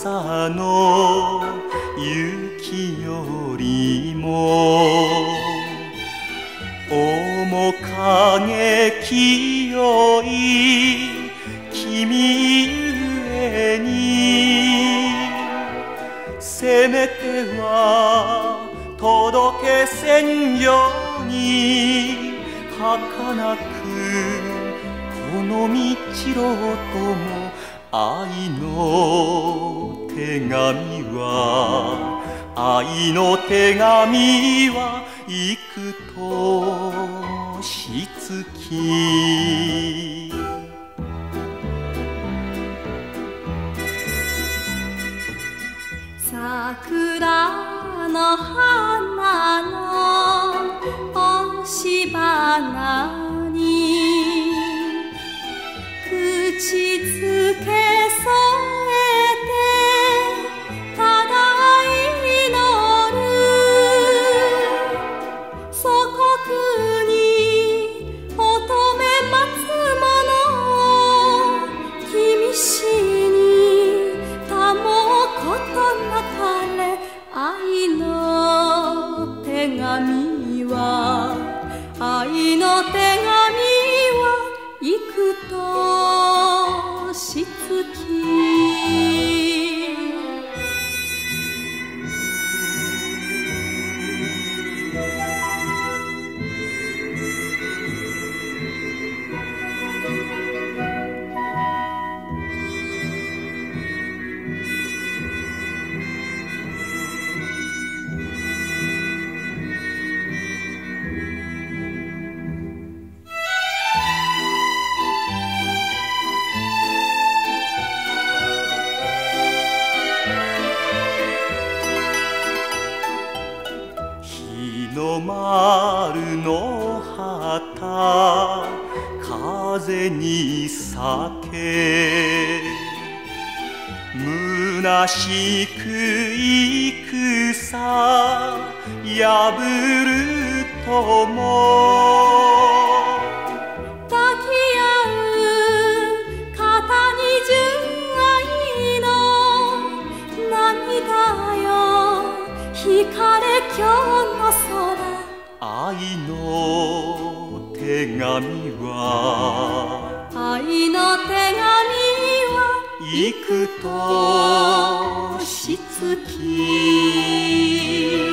朝の雪の雪よりも面影清い君ゆえにせめては届けせんように儚くこの道路とも愛の手紙は愛の手紙は幾年月桜の花の押し花に口づけ添えてただ祈る祖国に乙女待つ者君しにたもことなかれ愛の手紙は愛の手紙は幾年月日の丸の旗風に裂け虚しく戦破るとも抱き合う肩に純愛の涙よ光れ今日の空愛の手紙は愛の手紙は幾年月